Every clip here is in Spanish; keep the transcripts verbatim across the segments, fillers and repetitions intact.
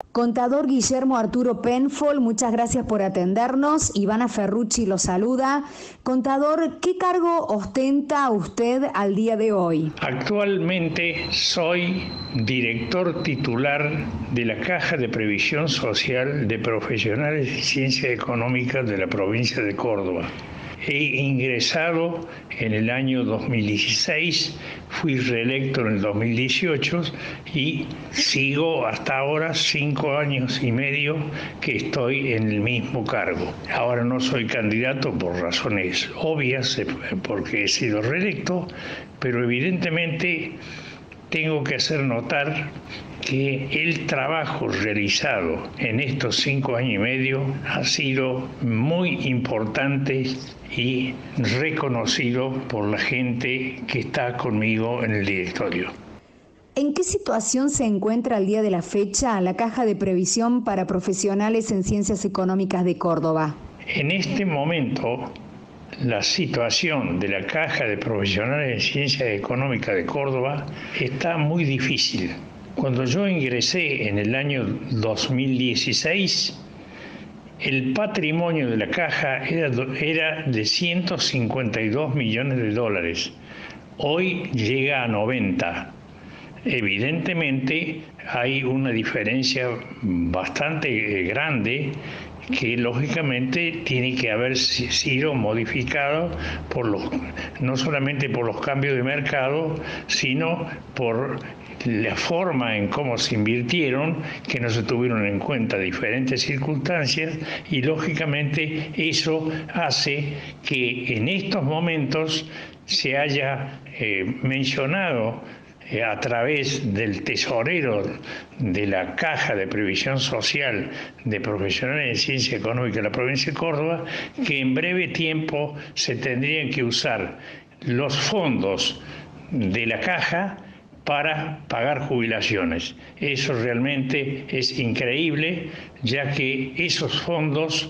Contador Guillermo Arturo Penfold, muchas gracias por atendernos. Ivana Ferrucci lo saluda. Contador, ¿qué cargo ostenta usted al día de hoy? Actualmente soy director titular de la Caja de Previsión Social de Profesionales de Ciencias Económicas de la provincia de Córdoba. He ingresado en el año dos mil dieciséis, fui reelecto en el dos mil dieciocho y sigo hasta ahora cinco años y medio que estoy en el mismo cargo. Ahora no soy candidato por razones obvias, porque he sido reelecto, pero evidentemente tengo que hacer notar que el trabajo realizado en estos cinco años y medio ha sido muy importante y reconocido por la gente que está conmigo en el directorio. ¿En qué situación se encuentra al día de la fecha la Caja de Previsión para Profesionales en Ciencias Económicas de Córdoba? En este momento, la situación de la Caja de Profesionales en Ciencias Económicas de Córdoba está muy difícil. Cuando yo ingresé en el año dos mil dieciséis, el patrimonio de la caja era, era de ciento cincuenta y dos millones de dólares. Hoy llega a noventa. Evidentemente hay una diferencia bastante grande que lógicamente tiene que haber sido modificado por los, no solamente por los cambios de mercado, sino por la forma en cómo se invirtieron, que no se tuvieron en cuenta diferentes circunstancias, y lógicamente eso hace que en estos momentos se haya eh, mencionado eh, a través del tesorero de la Caja de Previsión Social de Profesionales de Ciencia Económica de la provincia de Córdoba, que en breve tiempo se tendrían que usar los fondos de la caja para pagar jubilaciones. Eso realmente es increíble, ya que esos fondos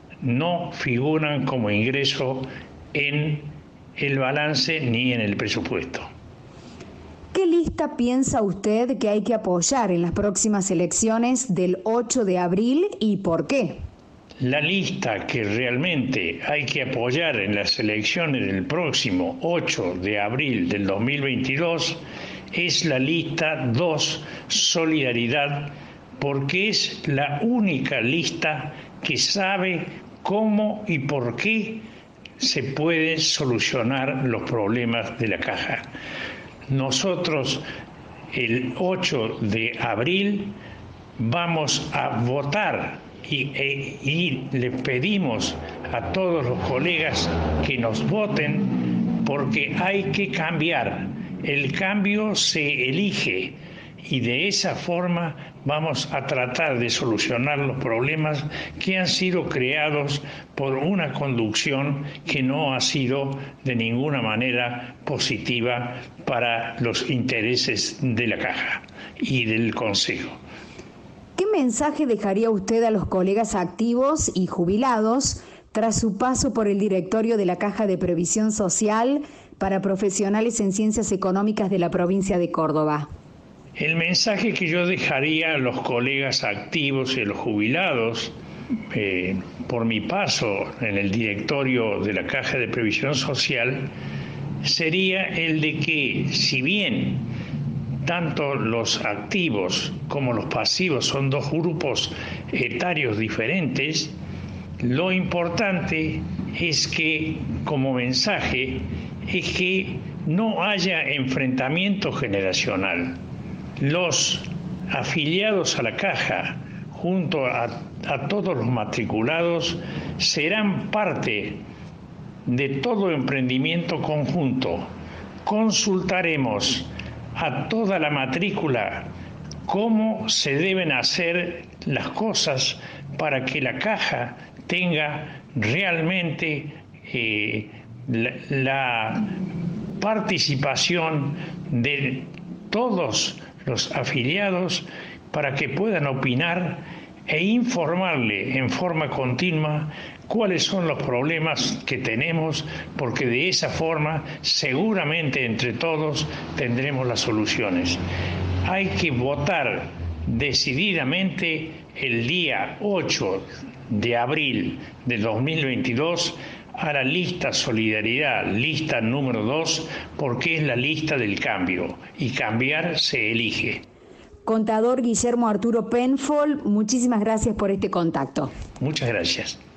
no figuran como ingreso en el balance ni en el presupuesto. ¿Qué lista piensa usted que hay que apoyar en las próximas elecciones del ocho de abril y por qué? La lista que realmente hay que apoyar en las elecciones del próximo ocho de abril del dos mil veintidós es la lista dos, Solidaridad, porque es la única lista que sabe cómo y por qué se pueden solucionar los problemas de la caja. Nosotros el ocho de abril vamos a votar y, e, y le pedimos a todos los colegas que nos voten, porque hay que cambiar. El cambio se elige y de esa forma vamos a tratar de solucionar los problemas que han sido creados por una conducción que no ha sido de ninguna manera positiva para los intereses de la Caja y del Consejo. ¿Qué mensaje dejaría usted a los colegas activos y jubilados tras su paso por el directorio de la Caja de Previsión Social para Profesionales en Ciencias Económicas de la provincia de Córdoba? El mensaje que yo dejaría a los colegas activos y a los jubilados eh, por mi paso en el directorio de la Caja de Previsión Social sería el de que, si bien tanto los activos como los pasivos son dos grupos etarios diferentes, lo importante es que, como mensaje, es que no haya enfrentamiento generacional. Los afiliados a la Caja, junto a, a todos los matriculados, serán parte de todo emprendimiento conjunto. Consultaremos a toda la matrícula cómo se deben hacer las cosas para que la Caja tenga realmente eh, la, la participación de todos los afiliados para que puedan opinar e informarle en forma continua cuáles son los problemas que tenemos, porque de esa forma seguramente entre todos tendremos las soluciones. Hay que votar decididamente el día ocho de abril de dos mil veintidós a la lista Solidaridad, lista número dos, porque es la lista del cambio y cambiar se elige. Contador Guillermo Arturo Penfold, muchísimas gracias por este contacto. Muchas gracias.